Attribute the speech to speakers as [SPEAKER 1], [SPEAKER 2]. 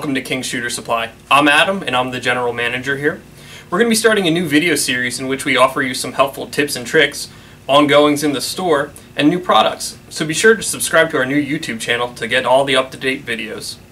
[SPEAKER 1] welcome to King Shooter Supply. I'm Adam and I'm the general manager here. We're going to be starting a new video series in which we offer you some helpful tips and tricks, ongoings in the store, and new products. So be sure to subscribe to our new YouTube channel to get all the up-to-date videos.